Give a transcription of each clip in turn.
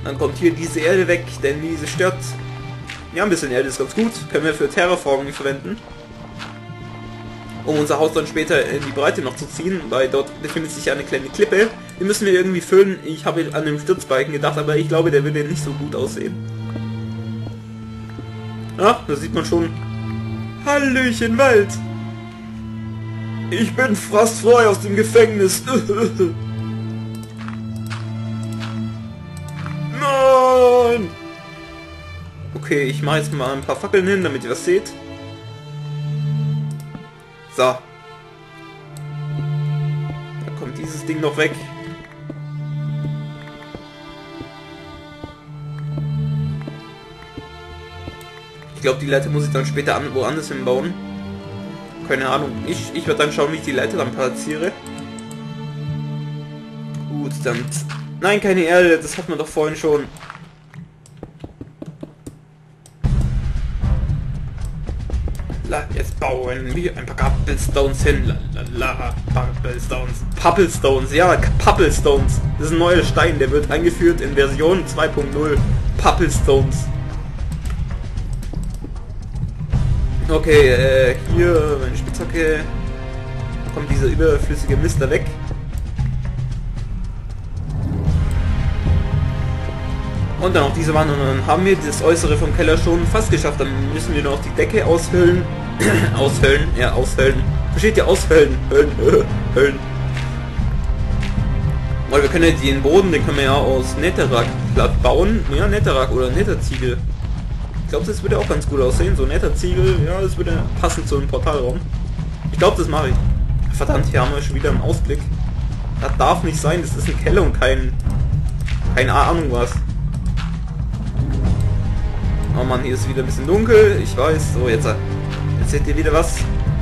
Dann kommt hier diese Erde weg, denn diese stört. Ja, ein bisschen Erde ist ganz gut. Können wir für Terraforming verwenden. Um unser Haus dann später in die Breite noch zu ziehen, weil dort befindet sich eine kleine Klippe. Die müssen wir irgendwie füllen. Ich habe an den Stützbalken gedacht, aber ich glaube, der würde nicht so gut aussehen. Ja, da sieht man schon. Hallöchen Wald! Ich bin fast frei aus dem Gefängnis. Nein! Okay, ich mache jetzt mal ein paar Fackeln hin, damit ihr was seht. So. Da kommt dieses Ding noch weg. Ich glaube, die Leiter muss ich dann später woanders hinbauen. Keine Ahnung. Ich werde dann schauen, wie ich die Leiter dann platziere. Gut, dann... Nein, keine Erde, das hat man doch vorhin schon. Jetzt bauen wir ein paar Puppelstones hin. Puppelstones, ja, Puppelstones. Das ist ein neuer Stein, der wird eingeführt in Version 2.0. Puppelstones. Okay, hier meine Spitzhacke. Da kommt dieser überflüssige Mist da weg. Und dann auch diese Wand und dann haben wir das Äußere vom Keller schon fast geschafft. Dann müssen wir noch die Decke aushöhlen. Aushöhlen, ja, aushöhlen. Versteht ihr? Aushöhlen. Höhlen. Weil wir können ja den Boden, den können wir ja aus Netherrack bauen. Ja, Netherrack oder Netherziegel. Ich glaube, das würde auch ganz gut aussehen. So Netherziegel, ja, das würde passen zu einem Portalraum. Ich glaube, das mache ich. Verdammt, hier haben wir schon wieder einen Ausblick. Das darf nicht sein, das ist ein Keller und keine Ahnung was. Oh Mann, hier ist wieder ein bisschen dunkel. Ich weiß. So, jetzt seht ihr wieder was.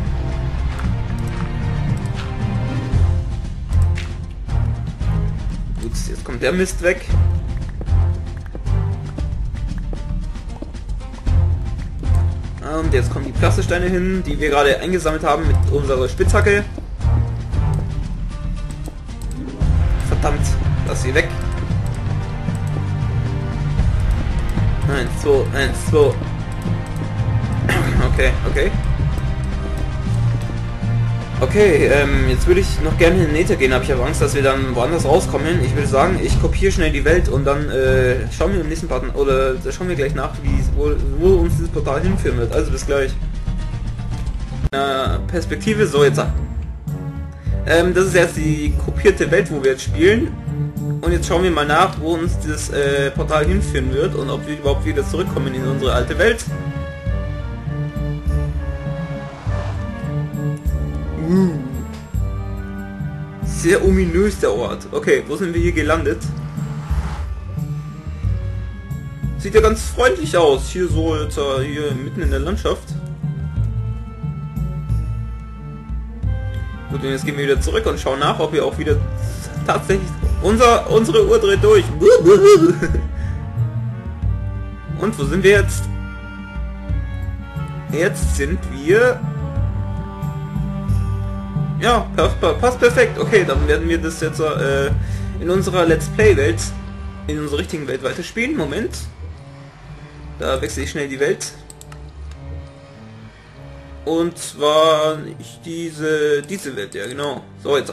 Gut, jetzt kommt der Mist weg. Und jetzt kommen die Plastiksteine hin, die wir gerade eingesammelt haben mit unserer Spitzhacke. Verdammt, lass sie weg. 1, 2, 1, 2. Okay. Okay, jetzt würde ich noch gerne in den Nether gehen, aber ich habe Angst, dass wir dann woanders rauskommen. Ich würde sagen, ich kopiere schnell die Welt und dann schauen wir im nächsten Part, oder schauen wir gleich nach, wo uns dieses Portal hinführen wird. Also bis gleich. Perspektive, so jetzt. Das ist jetzt die kopierte Welt, wo wir jetzt spielen. Und jetzt schauen wir mal nach, wo uns das Portal hinführen wird und ob wir überhaupt wieder zurückkommen in unsere alte Welt. Sehr ominös der Ort. Okay, wo sind wir hier gelandet? Sieht ja ganz freundlich aus. Hier so jetzt hier mitten in der Landschaft. Gut, und jetzt gehen wir wieder zurück und schauen nach, ob wir auch wieder tatsächlich... Unsere Uhr dreht durch. Und wo sind wir jetzt? Jetzt sind wir... Ja, passt perfekt. Okay, dann werden wir das jetzt in unserer Let's Play-Welt, in unserer richtigen Welt weiterspielen. Moment. Da wechsle ich schnell die Welt. Und zwar diese Welt, ja genau. So, jetzt.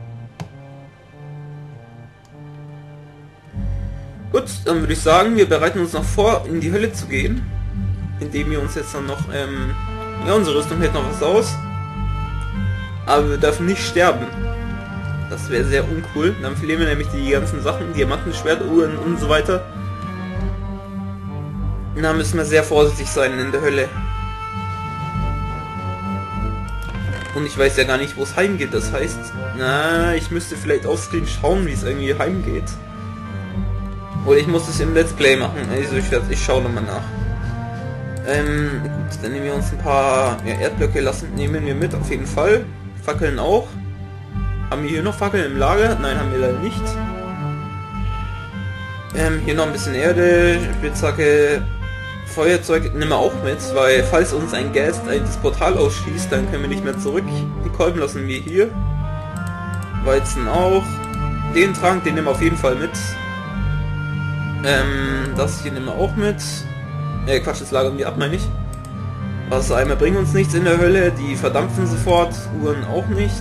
Gut, dann würde ich sagen, wir bereiten uns noch vor, in die Hölle zu gehen. Indem wir uns jetzt dann noch, ja, unsere Rüstung hält noch was aus. Aber wir dürfen nicht sterben. Das wäre sehr uncool. Dann verlieren wir nämlich die ganzen Sachen, Diamantenschwert, Uhren und so weiter. Und da müssen wir sehr vorsichtig sein in der Hölle. Und ich weiß ja gar nicht, wo es heimgeht. Das heißt, na, ich müsste vielleicht aufscreen schauen, wie es irgendwie heimgeht. Oder ich muss es im Let's Play machen. Also ich schaue nochmal nach. Gut, dann nehmen wir uns ein paar Erdblöcke nehmen wir mit, auf jeden Fall. Fackeln auch. Haben wir hier noch Fackeln im Lager? Nein, haben wir leider nicht. Hier noch ein bisschen Erde, Spitzhacke, Feuerzeug nehmen wir auch mit, weil falls uns ein Gas das Portal ausschießt, dann können wir nicht mehr zurück. Die Kolben lassen wir hier. Weizen auch. Den Trank, den nehmen wir auf jeden Fall mit. Das hier nehmen wir auch mit. Quatsch, das lagern wir ab, meine ich. Wassereimer bringen uns nichts in der Hölle, die verdampfen sofort, Uhren auch nicht.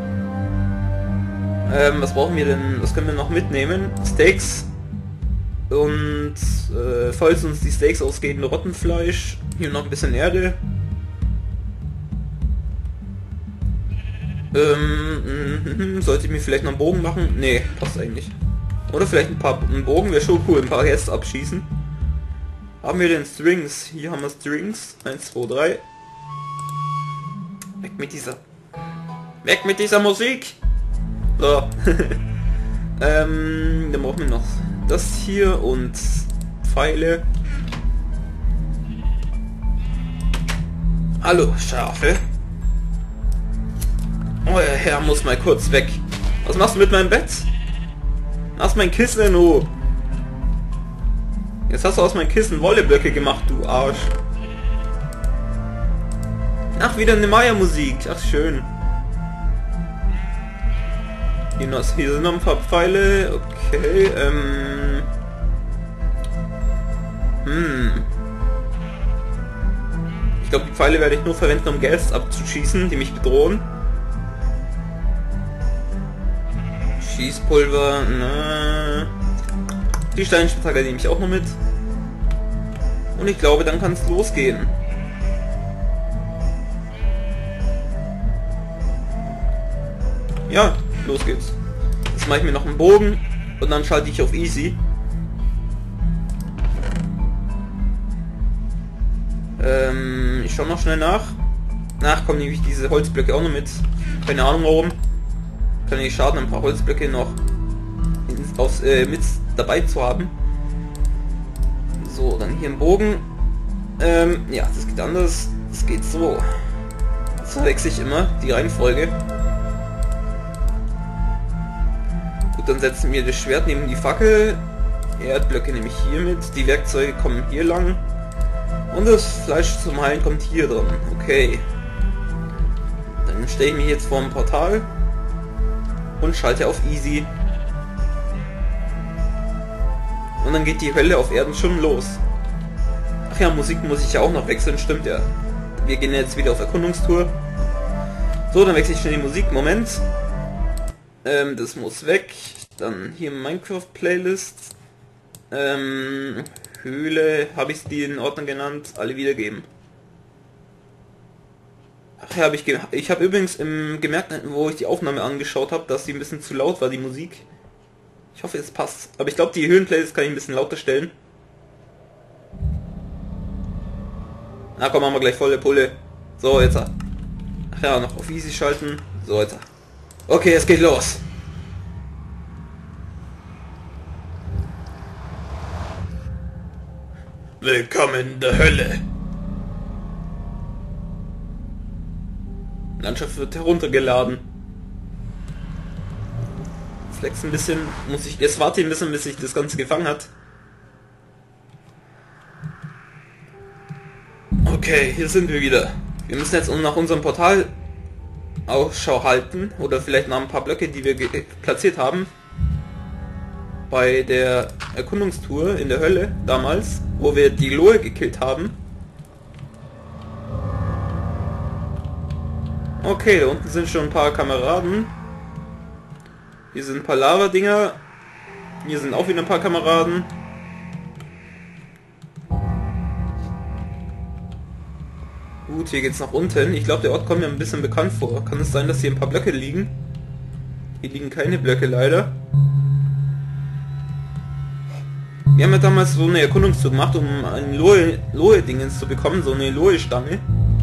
Was brauchen wir denn? Was können wir noch mitnehmen? Steaks. Und falls uns die Steaks ausgehen, Rottenfleisch. Hier noch ein bisschen Erde. Sollte ich mir vielleicht noch einen Bogen machen? Nee, passt eigentlich. Oder vielleicht ein Bogen wäre schon cool, ein paar Gäste abschießen. Haben wir denn Strings? Hier haben wir Strings. 1, 2, 3. Weg mit dieser... Weg mit dieser Musik! So. Dann brauchen wir noch das hier und Pfeile. Hallo, Schafe. Euer Herr muss mal kurz weg. Was machst du mit meinem Bett? Lass mein Kissen in Ruhe. Jetzt hast du aus meinem Kissen Wolleblöcke gemacht, du Arsch. Ach, wieder eine Maya-Musik. Ach, schön. Hier sind noch ein paar Pfeile. Okay, Ich glaube, die Pfeile werde ich nur verwenden, um Gäste abzuschießen, die mich bedrohen. Schießpulver, na. Die Steinspitzhacke nehme ich auch noch mit. Und ich glaube, dann kann es losgehen. Ja, los geht's. Jetzt mache ich mir noch einen Bogen und dann schalte ich auf Easy. Ich schaue noch schnell nach. Komm, nehme ich diese Holzblöcke auch noch mit. Keine Ahnung warum. Kann nicht schaden, ein paar Holzblöcke noch mit dabei zu haben. So, dann hier ein Bogen. Ja, das geht anders. Das geht so. So wechsle ich immer die Reihenfolge. Gut, dann setzen wir das Schwert neben die Fackel. Erdblöcke nehme ich hier mit. Die Werkzeuge kommen hier lang. Und das Fleisch zum Heilen kommt hier dran. Okay. Dann stelle ich mich jetzt vor ein Portal. Und schalte auf Easy. Und dann geht die Hölle auf Erden schon los. Ach ja, Musik muss ich ja auch noch wechseln, stimmt ja. Wir gehen jetzt wieder auf Erkundungstour. So, dann wechsle ich schnell die Musik. Moment. Das muss weg. Dann hier Minecraft-Playlist. Höhle, habe ich die in Ordnung genannt. Alle wiedergeben. Ach ja, ich habe übrigens gemerkt, wo ich die Aufnahme angeschaut habe, dass die ein bisschen zu laut war, die Musik. Ich hoffe, es passt. Aber ich glaube, die Höhlenplaylist kann ich ein bisschen lauter stellen. Na komm, machen wir gleich volle Pulle. So, jetzt. Ach ja, noch auf Easy schalten. So, jetzt. Okay, es geht los. Willkommen in der Hölle. Landschaft wird heruntergeladen. Flex ein bisschen, jetzt warte ich ein bisschen, bis sich das Ganze gefangen hat. Okay, hier sind wir wieder. Wir müssen jetzt nach unserem Portal Ausschau halten, oder vielleicht nach ein paar Blöcke, die wir platziert haben. Bei der Erkundungstour in der Hölle damals, wo wir die Lohe gekillt haben. Okay, da unten sind schon ein paar Kameraden. Hier sind ein paar Lava-Dinger. Hier sind auch wieder ein paar Kameraden. Gut, hier geht's nach unten. Ich glaube, der Ort kommt mir ein bisschen bekannt vor. Kann es sein, dass hier ein paar Blöcke liegen? Hier liegen keine Blöcke, leider. Wir haben ja damals so eine Erkundungstour gemacht, um ein Lohe-Dingens zu bekommen, so eine Lohe-Stange.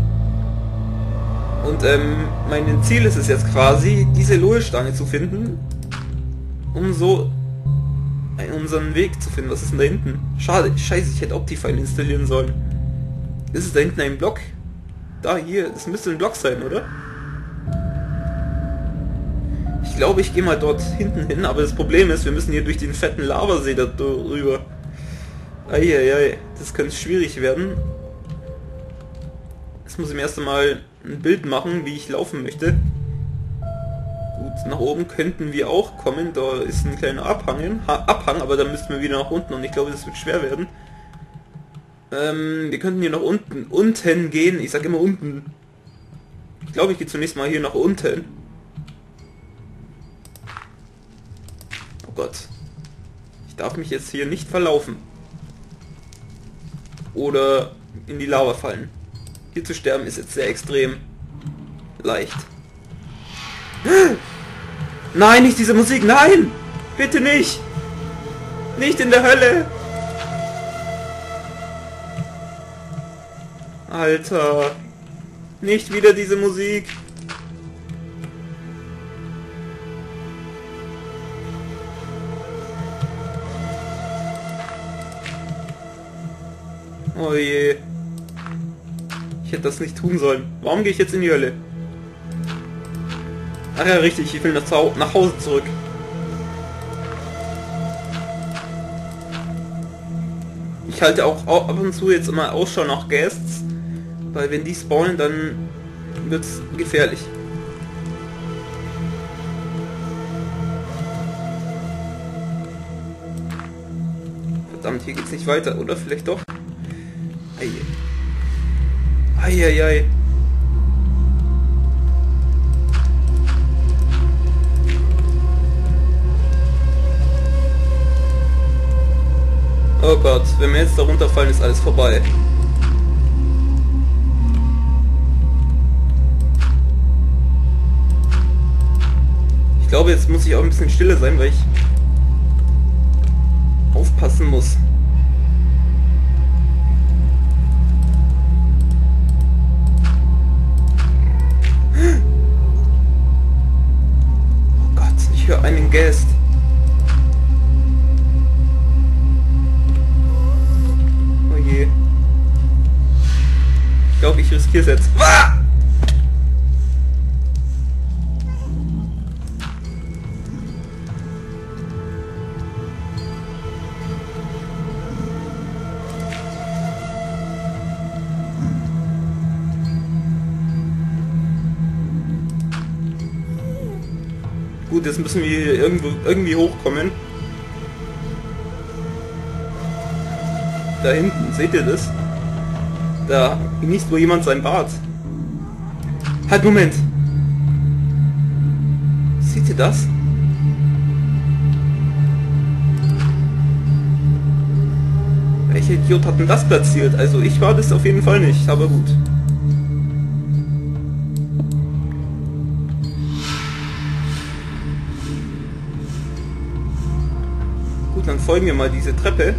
Und mein Ziel ist es jetzt quasi, diese Lohe-Stange zu finden, um so unseren Weg zu finden. Was ist denn da hinten? Schade, scheiße, ich hätte Optifine installieren sollen. Ist es da hinten ein Block? Da, hier, das müsste ein Block sein, oder? Ich glaube, ich gehe mal dort hinten hin, aber das Problem ist, wir müssen hier durch den fetten Lavasee da drüber. Eieiei, das könnte schwierig werden. Jetzt muss ich mir erst einmal ein Bild machen, wie ich laufen möchte. Gut, nach oben könnten wir auch kommen. Da ist ein kleiner Abhang, aber dann müssten wir wieder nach unten und ich glaube, das wird schwer werden. Wir könnten hier nach unten gehen. Ich sag immer unten. Ich glaube, ich gehe zunächst mal hier nach unten. Oh Gott. Ich darf mich jetzt hier nicht verlaufen. Oder in die Lava fallen. Hier zu sterben ist jetzt sehr extrem leicht. Nein, nicht diese Musik, nein! Bitte nicht! Nicht in der Hölle! Alter! Nicht wieder diese Musik! Oh je! Ich hätte das nicht tun sollen. Warum gehe ich jetzt in die Hölle? Ach ja, richtig, ich will nach Hause zurück. Ich halte auch ab und zu jetzt immer Ausschau nach Ghasts, weil wenn die spawnen, dann wird's gefährlich. Verdammt, hier geht's nicht weiter, oder? Vielleicht doch? Eieiei. Oh Gott, wenn wir jetzt da runterfallen, ist alles vorbei. Ich glaube, jetzt muss ich auch ein bisschen stiller sein, weil ich aufpassen muss. Oh Gott, ich höre einen Ghast. Ich glaube, ich riskiere es jetzt. Ah! Gut, jetzt müssen wir hier irgendwie hochkommen. Da hinten, seht ihr das? Da genießt wohl jemand sein Bad. Halt, Moment! Seht ihr das? Welcher Idiot hat denn das platziert? Also ich war das auf jeden Fall nicht, aber gut. Gut, dann folgen wir mal diese Treppe.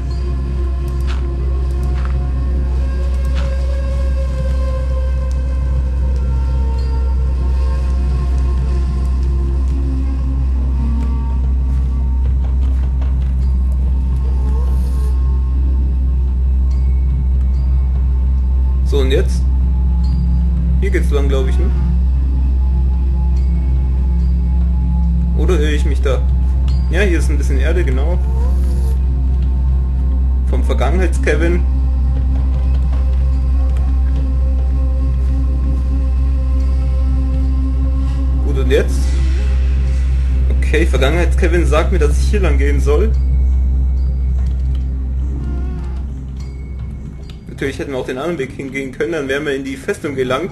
So, und jetzt? Hier geht's lang, glaube ich, ne? Oder irre ich mich da? Ja, hier ist ein bisschen Erde, genau. Vom Vergangenheits-Kevin. Gut, und jetzt? Okay, Vergangenheits-Kevin sagt mir, dass ich hier lang gehen soll. Natürlich hätten wir auch den anderen Weg hingehen können, dann wären wir in die Festung gelangt.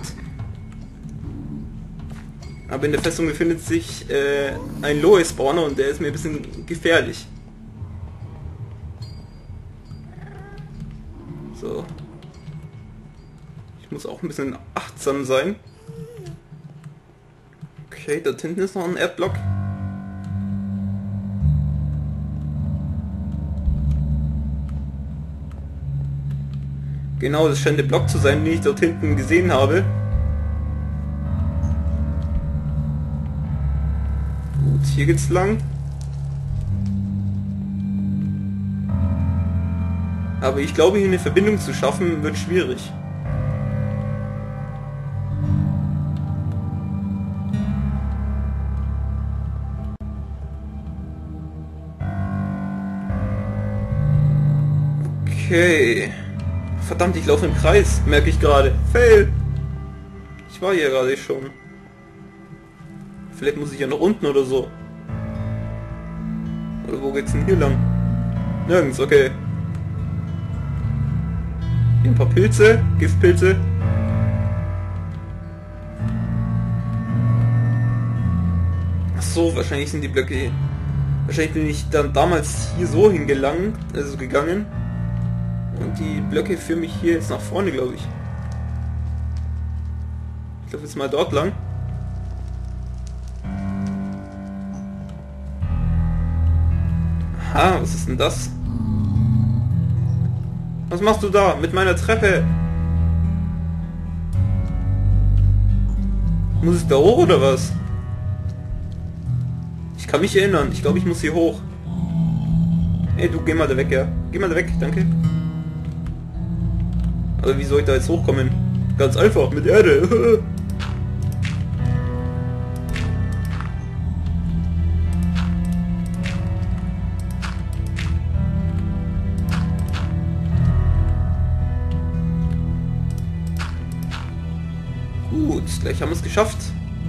Aber in der Festung befindet sich ein Loe-Spawner und der ist mir ein bisschen gefährlich. So. Ich muss auch ein bisschen achtsam sein. Okay, dort hinten ist noch ein Erdblock. Genau, das scheint der Block zu sein, den ich dort hinten gesehen habe. Gut, hier geht's lang. Aber ich glaube, hier eine Verbindung zu schaffen, wird schwierig. Okay. Verdammt, ich laufe im Kreis, merke ich gerade. Fail! Ich war hier gerade schon. Vielleicht muss ich ja nach unten oder so. Oder wo geht's denn hier lang? Nirgends, okay. Hier ein paar Pilze, Giftpilze. Ach so, wahrscheinlich sind die Blöcke hier. Wahrscheinlich bin ich dann damals hier so hingelangt, also gegangen. Und die Blöcke führen mich hier jetzt nach vorne, glaube ich. Ich glaube jetzt mal dort lang. Aha, was ist denn das? Was machst du da mit meiner Treppe? Muss ich da hoch oder was? Ich kann mich erinnern. Ich glaube, ich muss hier hoch. Ey, du, geh mal da weg, ja. Geh mal da weg, danke. Aber wie soll ich da jetzt hochkommen? Ganz einfach, mit Erde. Gut, gleich haben wir es geschafft.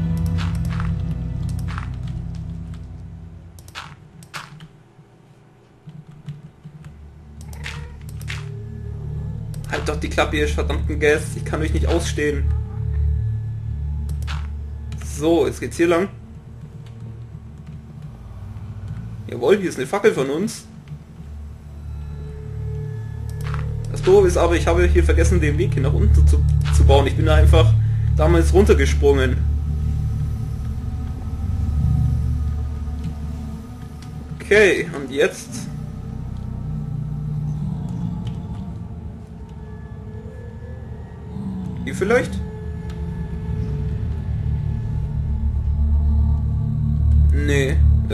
Halt doch die Klappe, ihr verdammten Gäste. Ich kann euch nicht ausstehen. So, jetzt geht's hier lang. Jawohl, hier ist eine Fackel von uns. Das Doofe ist aber, ich habe hier vergessen, den Weg hier nach unten zu bauen. Ich bin da einfach damals runtergesprungen. Okay, und jetzt? Hier vielleicht? Nee,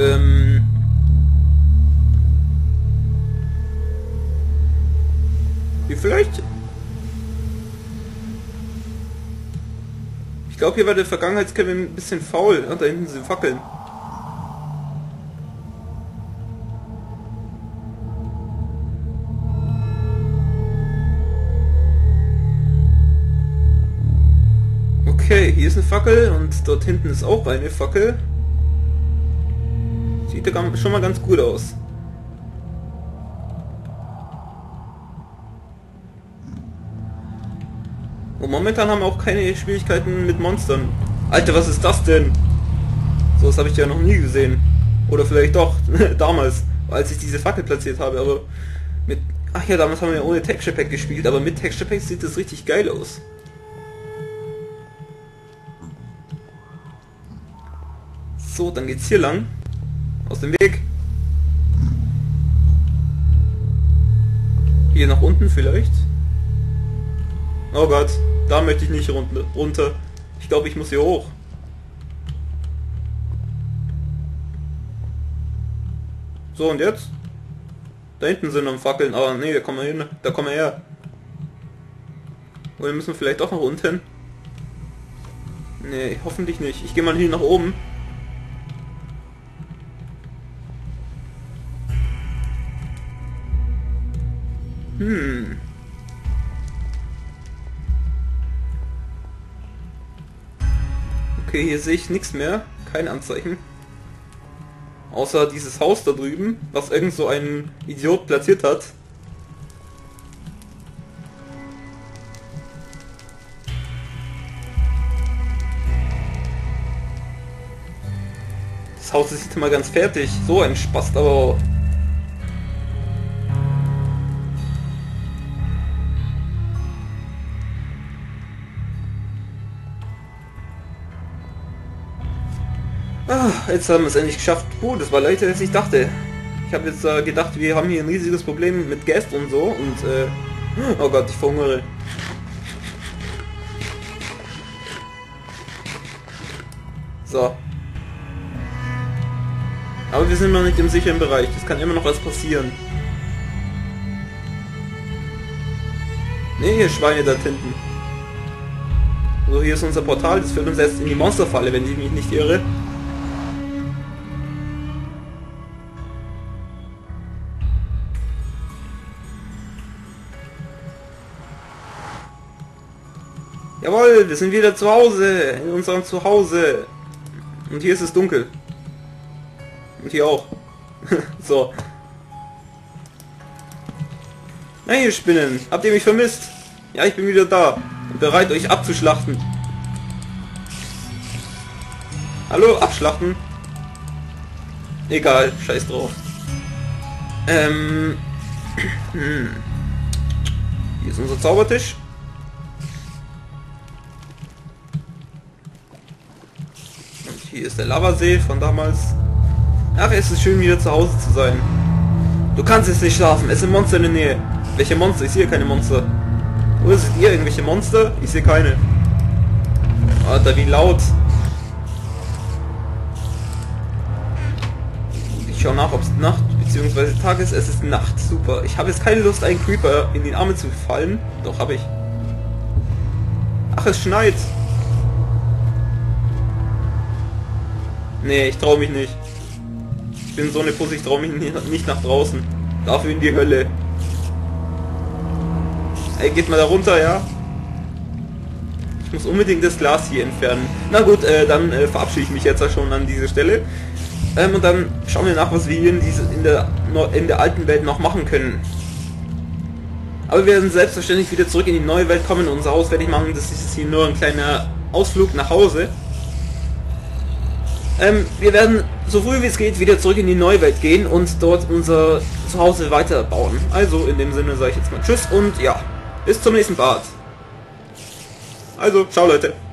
Hier vielleicht? Ich glaube, hier war der Vergangenheitskevin ein bisschen faul. Ah, da hinten sind Fackeln. Okay, hier ist eine Fackel und dort hinten ist auch eine Fackel. Sieht ja schon mal ganz gut aus. Und momentan haben wir auch keine Schwierigkeiten mit Monstern. Alter, was ist das denn? So was habe ich ja noch nie gesehen. Oder vielleicht doch, damals, als ich diese Fackel platziert habe, aber mit... Ach ja, damals haben wir ja ohne Texture Pack gespielt, aber mit Texture Pack sieht das richtig geil aus. So, dann geht's hier lang. Aus dem Weg. Hier nach unten vielleicht. Oh Gott, da möchte ich nicht runter. Ich glaube, ich muss hier hoch. So, und jetzt? Da hinten sind noch Fackeln, aber nee, da kommen wir hin. Da kommen wir her. Oder müssen wir vielleicht doch nach unten? Nee, hoffentlich nicht. Ich gehe mal hier nach oben. Okay, hier sehe ich nichts mehr. Kein Anzeichen. Außer dieses Haus da drüben, was irgend so ein Idiot platziert hat. Das Haus ist jetzt mal ganz fertig. So ein Spast, aber... Ah, jetzt haben wir es endlich geschafft. Das war leichter als ich dachte. Ich habe jetzt gedacht, wir haben hier ein riesiges Problem mit Gäst und so und oh Gott, ich verhungere. So. Aber wir sind noch nicht im sicheren Bereich. Es kann immer noch was passieren. Ne, hier Schweine da hinten. So, hier ist unser Portal. Das führt uns jetzt in die Monsterfalle, wenn ich mich nicht irre. Jawohl, wir sind wieder zu Hause, in unserem Zuhause. Und hier ist es dunkel. Und hier auch. So. Na ihr Spinnen, habt ihr mich vermisst? Ja, ich bin wieder da und bereit, euch abzuschlachten. Hallo, abschlachten? Egal, scheiß drauf. Hier ist unser Zaubertisch. Und hier ist der Lavasee von damals. Ach, es ist schön wieder zu Hause zu sein. Du kannst jetzt nicht schlafen, es sind Monster in der Nähe. Welche Monster? Ich sehe keine Monster. Oder seht ihr irgendwelche Monster? Ich sehe keine. Alter, wie laut. Ich schaue nach, ob es Nacht bzw. Tag ist. Es ist Nacht. Super. Ich habe jetzt keine Lust, einen Creeper in die Arme zu fallen. Doch, habe ich. Ach, es schneit. Nee, ich traue mich nicht. Ich bin so eine Pussy, ich traue mich nicht nach draußen. Dafür in die Hölle. Ey, geht mal da runter, ja? Ich muss unbedingt das Glas hier entfernen. Na gut, dann verabschiede ich mich jetzt schon an diese Stelle. Und dann schauen wir nach, was wir hier in der alten Welt noch machen können. Aber wir werden selbstverständlich wieder zurück in die neue Welt kommen und unser Haus fertig machen. Das ist jetzt hier nur ein kleiner Ausflug nach Hause. Wir werden so früh wie es geht wieder zurück in die neue Welt gehen und dort unser Zuhause weiterbauen. Also in dem Sinne sage ich jetzt mal Tschüss und ja, bis zum nächsten Part. Also, ciao Leute.